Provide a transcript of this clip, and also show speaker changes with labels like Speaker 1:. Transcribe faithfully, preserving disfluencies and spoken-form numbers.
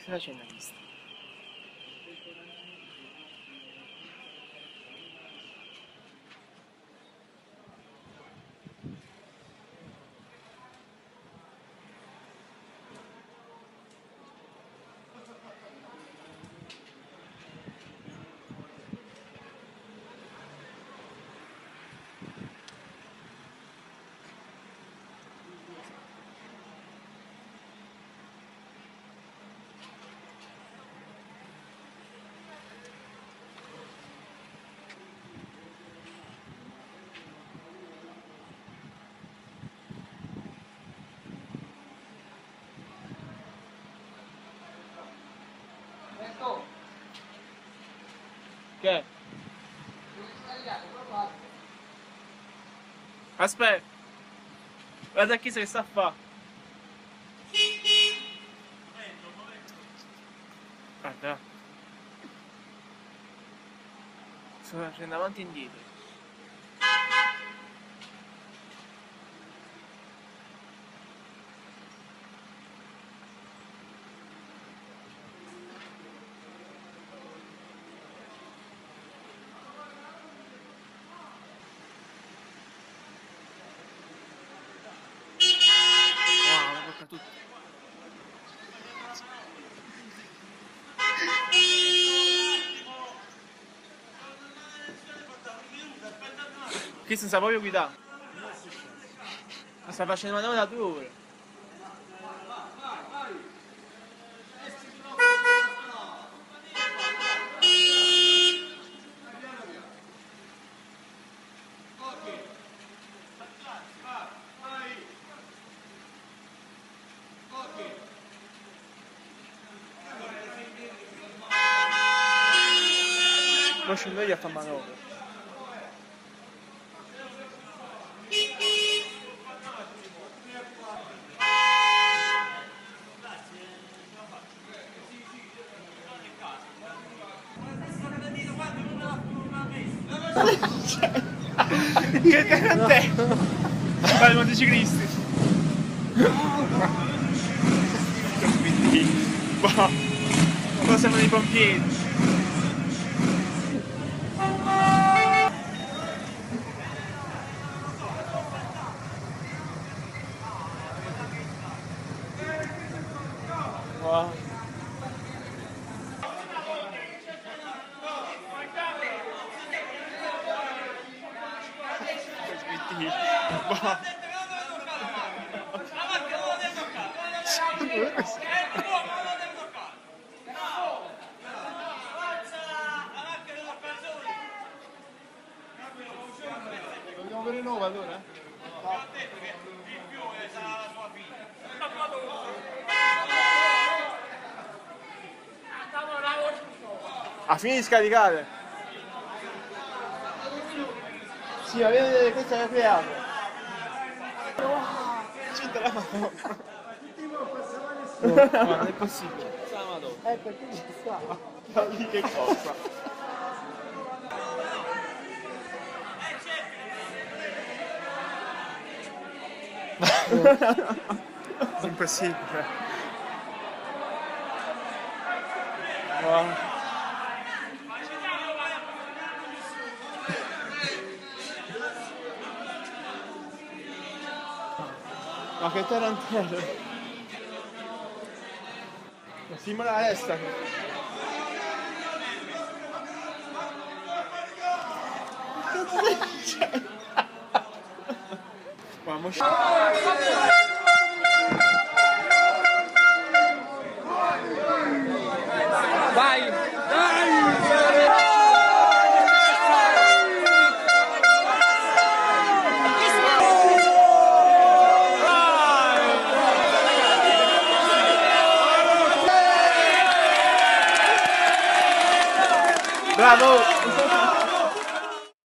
Speaker 1: stai facendo questa? Che? Aspetta, guarda chi se che sta a fa. Guarda, sto facendo avanti e indietro. Tutto. Questo non sa proprio guidare. Ma sta facendo una da due ore. Poi scendo io a fare manovra. Che te? Vai, motociclisti. Boh. Cosa siamo dei pompieri? Wow. Wow. Dobbiamo avere nuova allora? No. A fine di scaricare? Sì, ma vedete questa che ha creato. Cinta la mano. No, non è possibile. Eh, perché ci sta? Ma lì che cosa? È impossibile. Wow. Ma che tarantella! Ma simula la testa! Che cazzo c'è? Ma mo vai! Dai! Bravo!